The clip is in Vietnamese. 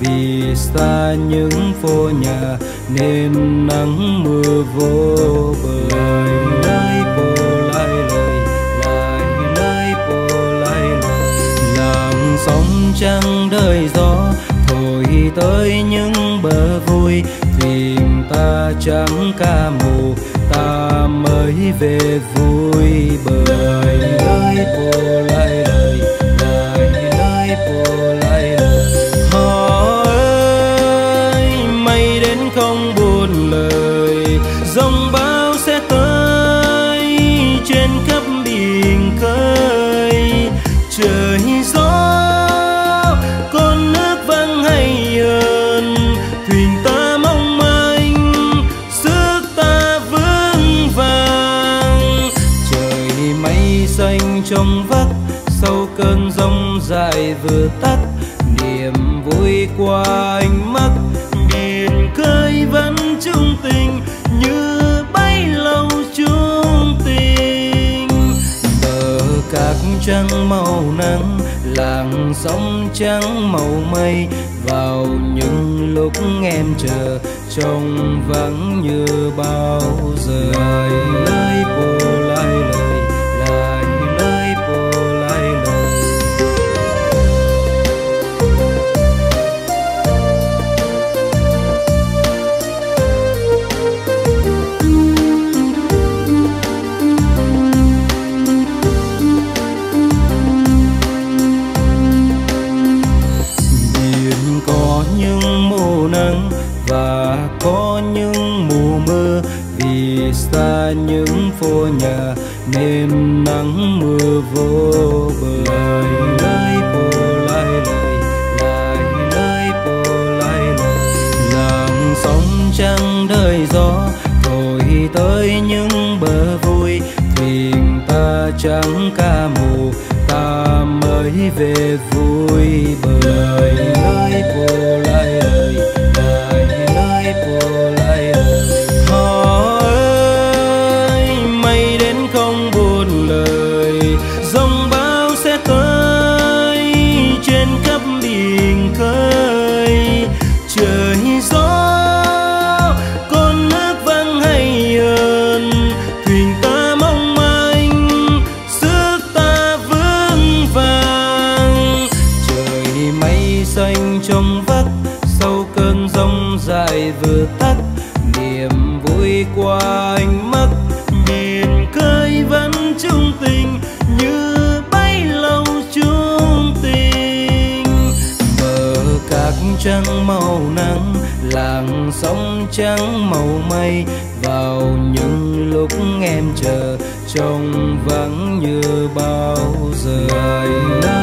vì xa những phố nhà nên nắng mưa vô bờ. Lời bồ lại lời, lại lời bồ lại lời. Làng sóng trăng đời gió thổi tới những bờ vui, thuyền ta chẳng ca mù ta mới về vui bời. Lời bồ lại lời, lại lời bồ lại lời. Họ ơi mây đến không buồn lời, dòng bão sẽ tới trên khắp biển khơi. Trời gió con nước vắng hay hơn, thuyền ta mong manh sức ta vững vàng. Trời mây xanh trong vắt sau cơn giông dài vừa tắt, niềm vui qua ánh mắt biển khơi vẫn chung tình như bấy lâu chung tình. Bờ cát trắng màu nắng, làng sóng trắng màu mây, vào những lúc em chờ trông vắng như bao giờ. Lời bồ lại lời, lại lời bồ lại lời. Biển có những mùa nắng và có những mùa mưa, vì xa những phố nhà nên nắng mưa vô bờ. Lời bồ lại lời, lại lời bồ lại lời. Làng sóng trăng đời gió thổi tới những bờ vui, thuyền ta chẳng ca mù ta mới về vui bời. Lời bồ lại lời, lại lời bồ lại lời. Họ ơi mây đến không buồn lời, dòng bão sẽ tới trên khắp biển khơi. Trời gió con nước vắng hay hơn, thuyền ta mong manh sức ta vững vàng. Trời mây xanh trong vắt sau cơn giông dài vừa tắt, niềm vui qua ánh mắt biển khơi vẫn chung tình như bấy lâu chung tình. Bờ cát trắng màu nắng, làng sóng trắng màu mây, vào những lúc em chờ trông vắng như bao giờ.